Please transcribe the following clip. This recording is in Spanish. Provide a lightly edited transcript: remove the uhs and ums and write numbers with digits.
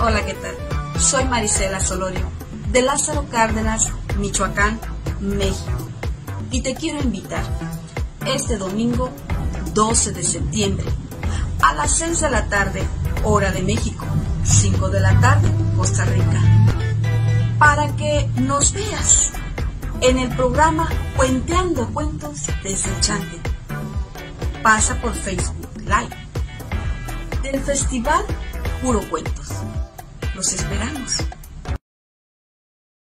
Hola, ¿qué tal? Soy Marisela Solorio, de Lázaro Cárdenas, Michoacán, México. Y te quiero invitar este domingo 12 de septiembre a las 6 de la tarde, hora de México, 5 de la tarde, Costa Rica, para que nos veas en el programa Cuenteando Cuentos desde Chante. Pasa por Facebook Live del Festival Puro Cuentos. Los esperamos.